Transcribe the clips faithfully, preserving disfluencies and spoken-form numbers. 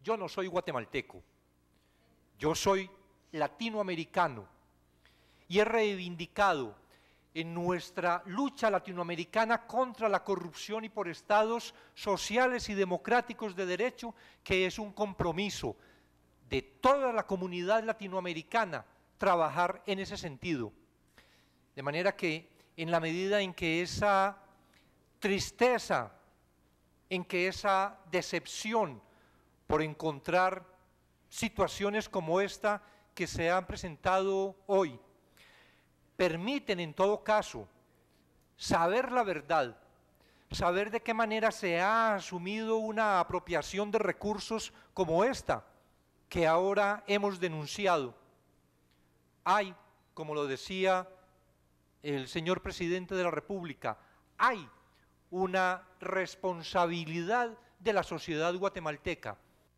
yo no soy guatemalteco, yo soy latinoamericano y he reivindicado en nuestra lucha latinoamericana contra la corrupción y por estados sociales y democráticos de derecho, que es un compromiso de toda la comunidad latinoamericana trabajar en ese sentido. De manera que en la medida en que esa tristeza, en que esa decepción por encontrar situaciones como esta que se han presentado hoy, permiten en todo caso saber la verdad, saber de qué manera se ha asumido una apropiación de recursos como esta, que ahora hemos denunciado. Hay, como lo decía el señor Presidente de la República, hay una responsabilidad de la sociedad guatemalteca.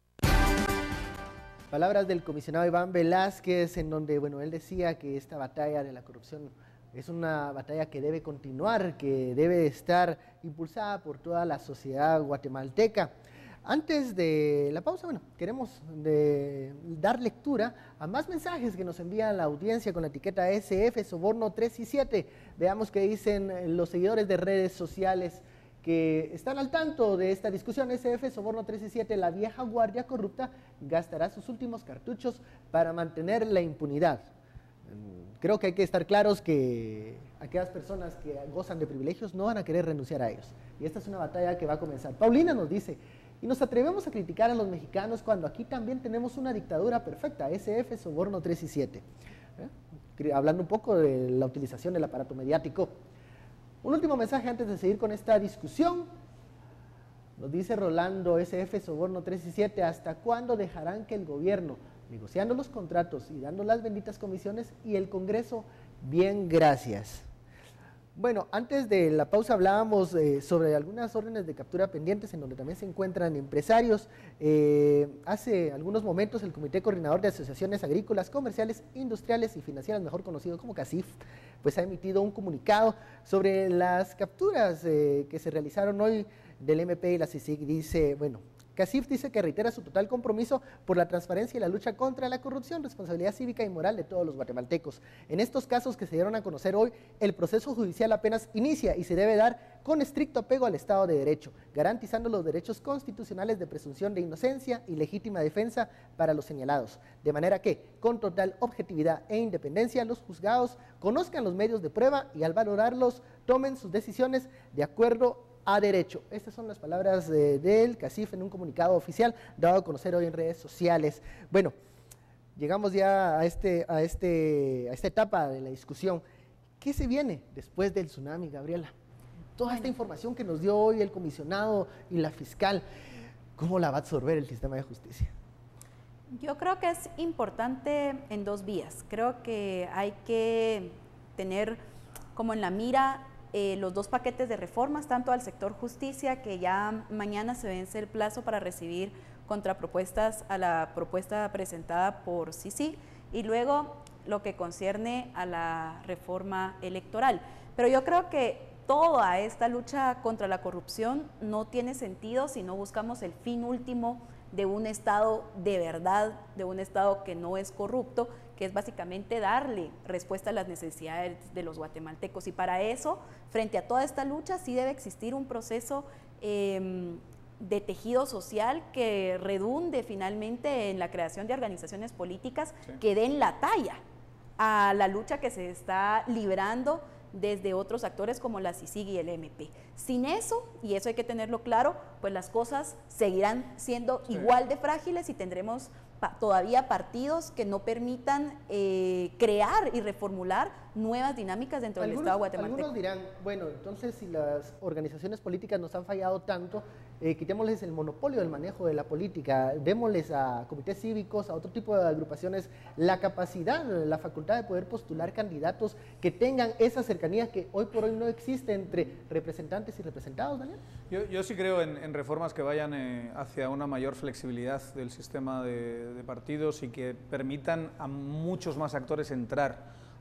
Palabras del comisionado Iván Velázquez, en donde, bueno, él decía que esta batalla de la corrupción es una batalla que debe continuar, que debe estar impulsada por toda la sociedad guatemalteca. Antes de la pausa, bueno, queremos de dar lectura a más mensajes que nos envían la audiencia con la etiqueta S F Soborno tres y siete. Veamos qué dicen los seguidores de redes sociales que están al tanto de esta discusión. S F Soborno tres y siete, la vieja guardia corrupta gastará sus últimos cartuchos para mantener la impunidad. Creo que hay que estar claros que aquellas personas que gozan de privilegios no van a querer renunciar a ellos. Y esta es una batalla que va a comenzar. Paulina nos dice: y nos atrevemos a criticar a los mexicanos cuando aquí también tenemos una dictadura perfecta. S F Soborno tres y siete. ¿Eh? Hablando un poco de la utilización del aparato mediático. Un último mensaje antes de seguir con esta discusión. Nos dice Rolando, S F Soborno tres y siete, ¿hasta cuándo dejarán que el gobierno, negociando los contratos y dando las benditas comisiones, y el Congreso? Bien, gracias. Bueno, antes de la pausa hablábamos eh, sobre algunas órdenes de captura pendientes en donde también se encuentran empresarios. Eh, hace algunos momentos el Comité Coordinador de Asociaciones Agrícolas, Comerciales, Industriales y Financieras, mejor conocido como CACIF, pues ha emitido un comunicado sobre las capturas eh, que se realizaron hoy del M P y la C I C I C. Dice, bueno, CACIF dice que reitera su total compromiso por la transparencia y la lucha contra la corrupción, responsabilidad cívica y moral de todos los guatemaltecos. En estos casos que se dieron a conocer hoy, el proceso judicial apenas inicia y se debe dar con estricto apego al Estado de Derecho, garantizando los derechos constitucionales de presunción de inocencia y legítima defensa para los señalados, de manera que, con total objetividad e independencia, los juzgados conozcan los medios de prueba y al valorarlos tomen sus decisiones de acuerdo a derecho. Estas son las palabras de, del CACIF en un comunicado oficial dado a conocer hoy en redes sociales. Bueno, llegamos ya a, este, a, este, a esta etapa de la discusión. ¿Qué se viene después del tsunami, Gabriela? Toda bueno. esta información que nos dio hoy el comisionado y la fiscal, ¿cómo la va a absorber el sistema de justicia? Yo creo que es importante en dos vías. Creo que hay que tener como en la mira Eh, los dos paquetes de reformas, tanto al sector justicia, que ya mañana se vence el plazo para recibir contrapropuestas a la propuesta presentada por C I C I, y luego lo que concierne a la reforma electoral. Pero yo creo que toda esta lucha contra la corrupción no tiene sentido si no buscamos el fin último de un Estado de verdad, de un Estado que no es corrupto, que es básicamente darle respuesta a las necesidades de los guatemaltecos. Y para eso, frente a toda esta lucha, sí debe existir un proceso eh, de tejido social que redunde finalmente en la creación de organizaciones políticas sí. que den la talla a la lucha que se está librando desde otros actores como la C I C I C y el M P. Sin eso, y eso hay que tenerlo claro, pues las cosas seguirán siendo sí. igual de frágiles y tendremos pa todavía partidos que no permitan eh, crear y reformular nuevas dinámicas dentro algunos, del Estado guatemalteco. Algunos dirán, bueno, entonces si las organizaciones políticas nos han fallado tanto, eh, quitémosles el monopolio del manejo de la política, démosles a comités cívicos, a otro tipo de agrupaciones, la capacidad, la facultad de poder postular candidatos que tengan esa cercanía que hoy por hoy no existe entre representantes y representados, Daniel. Yo, yo sí creo en, en reformas que vayan eh, hacia una mayor flexibilidad del sistema de, de partidos y que permitan a muchos más actores entrar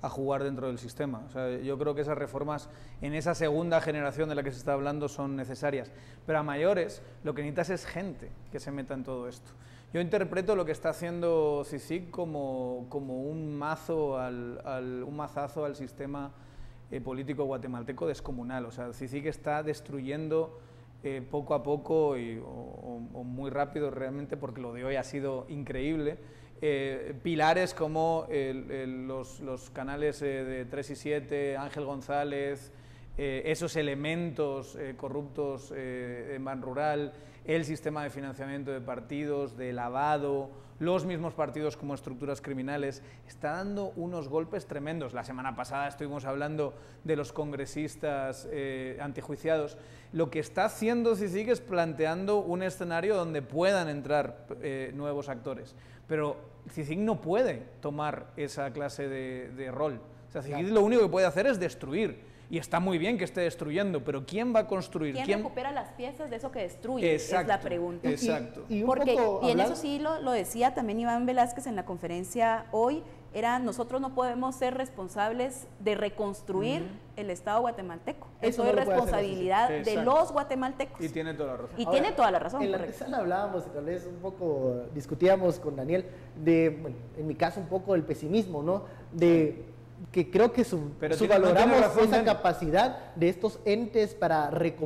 a jugar dentro del sistema. O sea, yo creo que esas reformas en esa segunda generación de la que se está hablando son necesarias. Pero a mayores lo que necesitas es gente que se meta en todo esto. Yo interpreto lo que está haciendo CICIG como, como un, mazo al, al, un mazazo al sistema eh, político guatemalteco descomunal. O sea, CICIG está destruyendo eh, poco a poco y, o, o muy rápido realmente, porque lo de hoy ha sido increíble, Eh, pilares como el, el, los, los canales eh, de tres y siete, Ángel González, eh, esos elementos eh, corruptos eh, en Ban Rural, el sistema de financiamiento de partidos, de lavado, los mismos partidos como estructuras criminales, está dando unos golpes tremendos. La semana pasada estuvimos hablando de los congresistas eh, antijuiciados. Lo que está haciendo CICIG es planteando un escenario donde puedan entrar eh, nuevos actores, pero CICIG no puede tomar esa clase de, de rol. O sea, CICIG lo único que puede hacer es destruir. Y está muy bien que esté destruyendo, pero ¿quién va a construir? ¿Quién, ¿Quién recupera las piezas de eso que destruye? Exacto, es la pregunta. Exacto. Y, y un Porque, poco y en hablando... eso sí lo, lo decía también Iván Velázquez en la conferencia hoy, era nosotros no podemos ser responsables de reconstruir uh-huh. el Estado guatemalteco. Eso, eso es no responsabilidad de los guatemaltecos. Y tiene toda la razón. Y Ahora, tiene toda la razón. En la antesala hablábamos, y tal vez un poco discutíamos con Daniel, de, bueno, en mi caso un poco el pesimismo, ¿no? De... que creo que su, subvaloramos no esa de... capacidad de estos entes para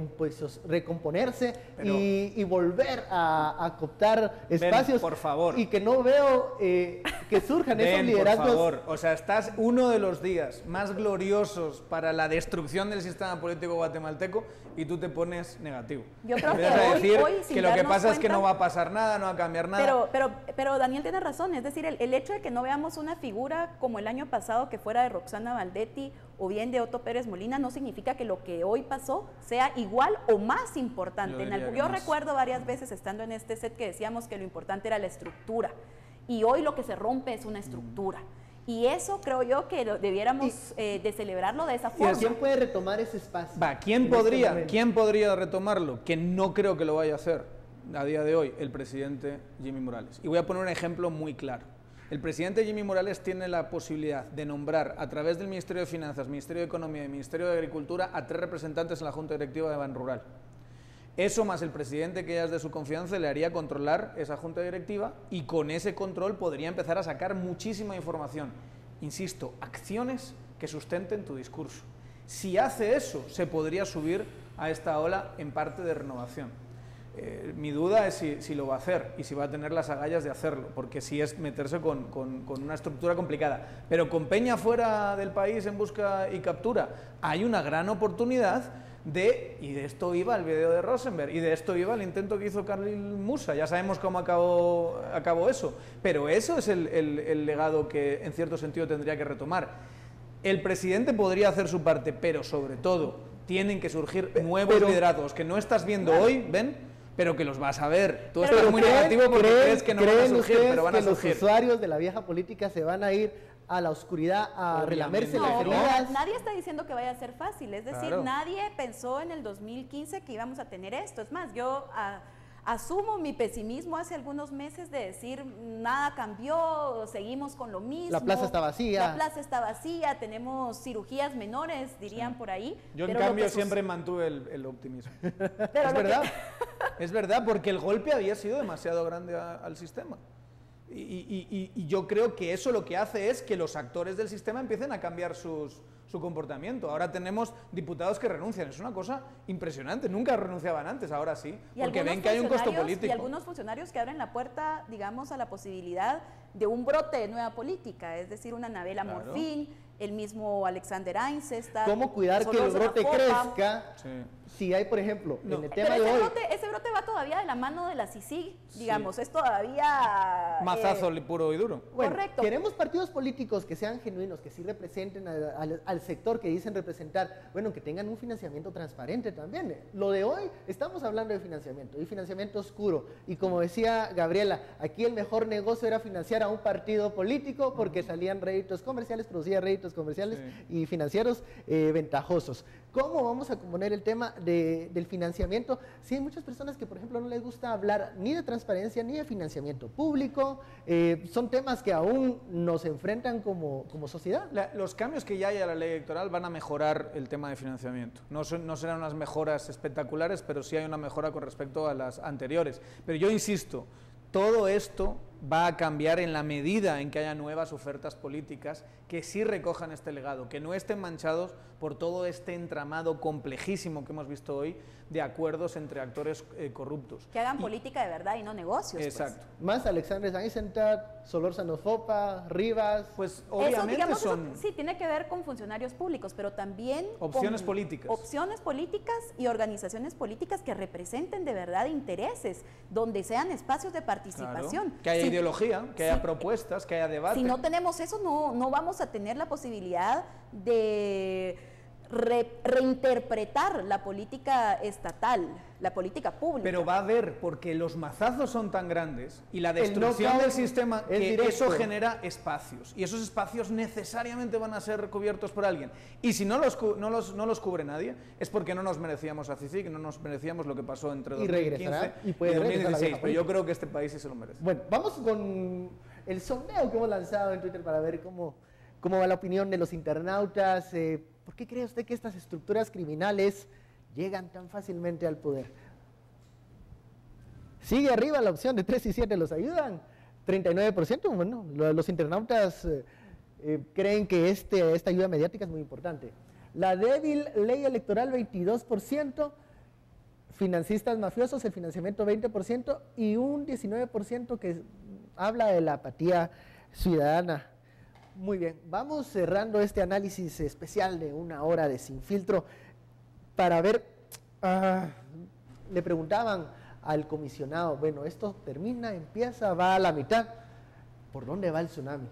recomponerse Pero... y, y volver a, a cooptar espacios. Ben, por favor. Y que no veo eh, que surjan Ben, esos liderazgos. Por favor, o sea, estás uno de los días más gloriosos para la destrucción del sistema político guatemalteco y tú te pones negativo. Yo creo que a hoy, decir hoy, que lo que pasa cuenta, es que no va a pasar nada, no va a cambiar nada. Pero, pero, pero Daniel tiene razón, es decir, el, el hecho de que no veamos una figura como el año pasado que fuera de Roxana Valdetti o bien de Otto Pérez Molina no significa que lo que hoy pasó sea igual o más importante. Yo, en el, yo recuerdo varias veces estando en este set que decíamos que lo importante era la estructura y hoy lo que se rompe es una estructura. Y eso creo yo que lo debiéramos eh, de celebrarlo de esa forma. ¿Quién puede retomar ese espacio? Va, ¿quién podría, este ¿quién podría retomarlo? Que no creo que lo vaya a hacer a día de hoy, el presidente Jimmy Morales. Y voy a poner un ejemplo muy claro. El presidente Jimmy Morales tiene la posibilidad de nombrar a través del Ministerio de Finanzas, Ministerio de Economía y Ministerio de Agricultura a tres representantes en la Junta Directiva de Ban Rural. Eso más el presidente que ya es de su confianza le haría controlar esa Junta Directiva y con ese control podría empezar a sacar muchísima información. Insisto, acciones que sustenten tu discurso. Si hace eso, se podría subir a esta ola en parte de renovación. Eh, mi duda es si, si lo va a hacer y si va a tener las agallas de hacerlo, porque sí es meterse con, con, con una estructura complicada. Pero con Peña fuera del país en busca y captura, hay una gran oportunidad de, y de esto iba el video de Rosenberg, y de esto iba el intento que hizo Khalil Musa, ya sabemos cómo acabó, acabó eso, pero eso es el, el, el legado que en cierto sentido tendría que retomar. El presidente podría hacer su parte, pero sobre todo tienen que surgir nuevos pero, liderazgos que no estás viendo claro. hoy, ¿ven? Pero que los vas a ver. Tú estás muy negativo porque creen, crees que no van a surgir, pero van a surgir. Los usuarios de la vieja política se van a ir a la oscuridad a relamerse las heridas. Nadie está diciendo que vaya a ser fácil, es decir, claro. nadie pensó en el dos mil quince que íbamos a tener esto. Es más, yo a, asumo mi pesimismo hace algunos meses de decir nada cambió, seguimos con lo mismo. La plaza está vacía. La plaza está vacía, tenemos cirugías menores, dirían sí. por ahí. Yo en cambio siempre mantuve el, el optimismo. Pero es verdad, que... es verdad, porque el golpe había sido demasiado grande a, al sistema. Y, y, y, y yo creo que eso lo que hace es que los actores del sistema empiecen a cambiar sus, su comportamiento. Ahora tenemos diputados que renuncian, es una cosa impresionante, nunca renunciaban antes, ahora sí, y porque ven que hay un costo político. Y algunos funcionarios que abren la puerta, digamos, a la posibilidad de un brote de nueva política, es decir, una Anabela claro. Morfín, el mismo Alexander Ainsestat. ¿Cómo cuidar que el brote crezca? Sí. Si hay, por ejemplo, no. en el tema Pero ese de hoy... Brote, ese brote va todavía de la mano de la CICIG, digamos, sí. es todavía... Mazazo eh, puro y duro. Bueno, correcto. Queremos partidos políticos que sean genuinos, que sí representen al, al, al sector que dicen representar, bueno, que tengan un financiamiento transparente también. Lo de hoy, estamos hablando de financiamiento, y financiamiento oscuro. Y como decía Gabriela, aquí el mejor negocio era financiar a un partido político porque salían réditos comerciales, producía réditos comerciales sí. y financieros eh, ventajosos. ¿Cómo vamos a componer el tema de, del financiamiento? Sí, hay muchas personas que, por ejemplo, no les gusta hablar ni de transparencia ni de financiamiento público. Eh, son temas que aún nos enfrentan como, como sociedad. La, los cambios que ya hay a la ley electoral van a mejorar el tema de financiamiento. No, son, no serán unas mejoras espectaculares, pero sí hay una mejora con respecto a las anteriores. Pero yo insisto, todo esto va a cambiar en la medida en que haya nuevas ofertas políticas que sí recojan este legado, que no estén manchados por todo este entramado complejísimo que hemos visto hoy de acuerdos entre actores eh, corruptos. Que hagan y, política de verdad y no negocios. Exacto. Pues. Más Alexandre Eisenstadt, Solórzano Fopa, Rivas. Pues obviamente eso, digamos, son... Eso, sí, tiene que ver con funcionarios públicos, pero también... Opciones políticas. Opciones políticas y organizaciones políticas que representen de verdad intereses, donde sean espacios de participación. Claro, que haya si, ideología, que haya si, propuestas, que haya debate. Si no tenemos eso, no, no vamos a tener la posibilidad de... Re, reinterpretar la política estatal, la política pública. Pero va a haber, porque los mazazos son tan grandes y la destrucción del sistema, que directo. Eso genera espacios, y esos espacios necesariamente van a ser cubiertos por alguien. Y si no los, no los, no los cubre nadie, es porque no nos merecíamos a CICIG, no nos merecíamos lo que pasó entre dos mil quince y, y dos mil dieciséis, pero yo creo que este país sí se lo merece. Bueno, vamos con el sondeo que hemos lanzado en Twitter para ver cómo, cómo va la opinión de los internautas. eh, ¿Por qué cree usted que estas estructuras criminales llegan tan fácilmente al poder? Sigue arriba la opción de tres y siete, ¿los ayudan? treinta y nueve por ciento, bueno, los internautas eh, eh, creen que este, esta ayuda mediática es muy importante. La débil ley electoral, veintidós por ciento, financistas mafiosos, el financiamiento veinte por ciento y un diecinueve por ciento que habla de la apatía ciudadana. Muy bien, vamos cerrando este análisis especial de una hora de Sin Filtro para ver, uh, le preguntaban al comisionado, bueno, esto termina, empieza, va a la mitad, ¿por dónde va el tsunami?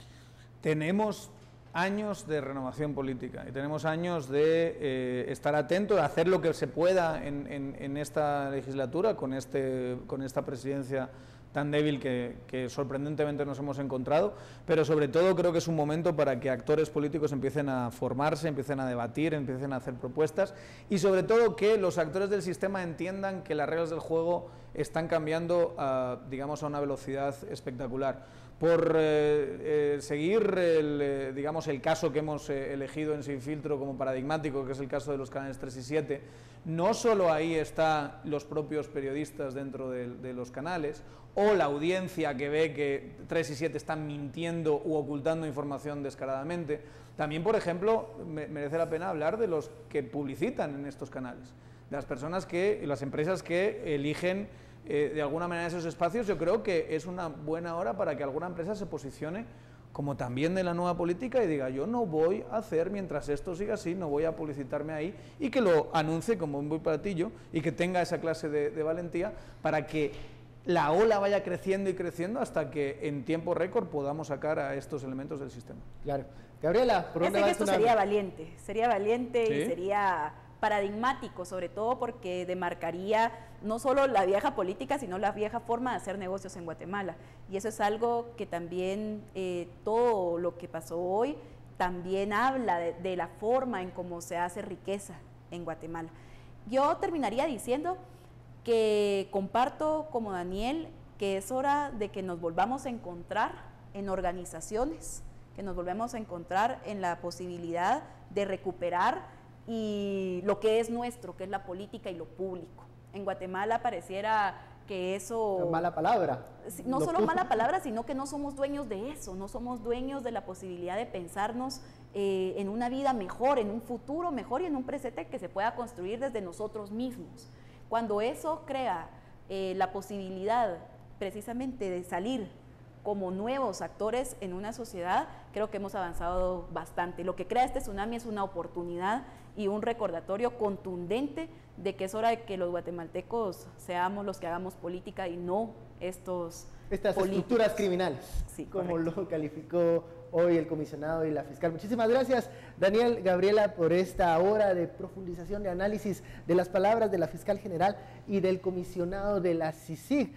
Tenemos años de renovación política y tenemos años de eh, estar atentos, de hacer lo que se pueda en, en, en esta legislatura con, este, con esta presidencia tan débil que, que sorprendentemente nos hemos encontrado, pero sobre todo creo que es un momento para que actores políticos empiecen a formarse, empiecen a debatir, empiecen a hacer propuestas y sobre todo que los actores del sistema entiendan que las reglas del juego están cambiando a, digamos, a una velocidad espectacular. Por eh, eh, seguir el, eh, digamos, el caso que hemos eh, elegido en Sin Filtro como paradigmático, que es el caso de los canales tres y siete, no solo ahí están los propios periodistas dentro de, de los canales, o la audiencia que ve que tres y siete están mintiendo u ocultando información descaradamente. También, por ejemplo, me, merece la pena hablar de los que publicitan en estos canales, de las personas que, las empresas que eligen eh, de alguna manera esos espacios. Yo creo que es una buena hora para que alguna empresa se posicione como también de la nueva política y diga, yo no voy a hacer, mientras esto siga así, no voy a publicitarme ahí, y que lo anuncie como un buen platillo y que tenga esa clase de, de valentía para que la ola vaya creciendo y creciendo hasta que en tiempo récord podamos sacar a estos elementos del sistema. Claro. Gabriela, ¿por dónde va el gesto tsunami? sería valiente, sería valiente ¿Sí? y sería paradigmático, sobre todo porque demarcaría no solo la vieja política, sino la vieja forma de hacer negocios en Guatemala. Y eso es algo que también eh, todo lo que pasó hoy también habla de, de la forma en cómo se hace riqueza en Guatemala. Yo terminaría diciendo que comparto como Daniel que es hora de que nos volvamos a encontrar en organizaciones, que nos volvemos a encontrar en la posibilidad de recuperar y lo que es nuestro, que es la política y lo público. En Guatemala pareciera que eso... Mala palabra. No lo solo público. mala palabra, sino que no somos dueños de eso, no somos dueños de la posibilidad de pensarnos eh, en una vida mejor, en un futuro mejor y en un presente que se pueda construir desde nosotros mismos. Cuando eso crea eh, la posibilidad precisamente de salir como nuevos actores en una sociedad, creo que hemos avanzado bastante. Lo que crea este tsunami es una oportunidad y un recordatorio contundente de que es hora de que los guatemaltecos seamos los que hagamos política y no estos Estas políticos. estructuras criminales, Sí, como correcto. lo calificó hoy el comisionado y la fiscal. Muchísimas gracias, Daniel, Gabriela, por esta hora de profundización, de análisis de las palabras de la fiscal general y del comisionado de la CICIG.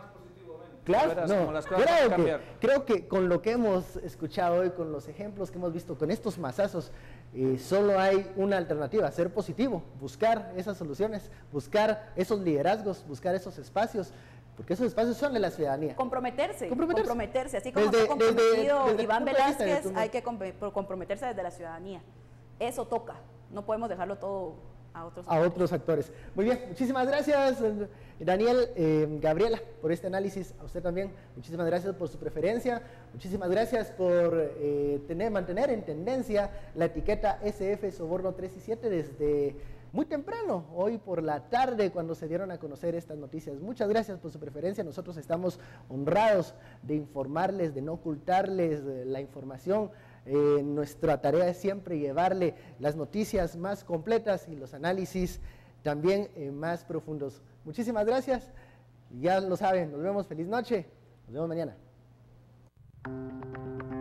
Claro, Verás, no, como las cosas creo, van a que, cambiar. creo que con lo que hemos escuchado hoy, con los ejemplos que hemos visto, con estos mazazos, eh, solo hay una alternativa, ser positivo, buscar esas soluciones, buscar esos liderazgos, buscar esos espacios, porque esos espacios son de la ciudadanía. Comprometerse, comprometerse, comprometerse así como desde, está comprometido desde, desde Iván Velázquez, de hay que comprometerse desde la ciudadanía. Eso toca, no podemos dejarlo todo a otros a actores. otros actores. Muy bien, muchísimas gracias Daniel, eh, Gabriela, por este análisis, a usted también, muchísimas gracias por su preferencia, muchísimas gracias por eh, tener, mantener en tendencia la etiqueta S F Soborno tres y siete desde muy temprano, hoy por la tarde, cuando se dieron a conocer estas noticias. Muchas gracias por su preferencia, nosotros estamos honrados de informarles, de no ocultarles la información. Eh, nuestra tarea es siempre llevarle las noticias más completas y los análisis también eh, más profundos. Muchísimas gracias, ya lo saben, nos vemos, feliz noche, nos vemos mañana.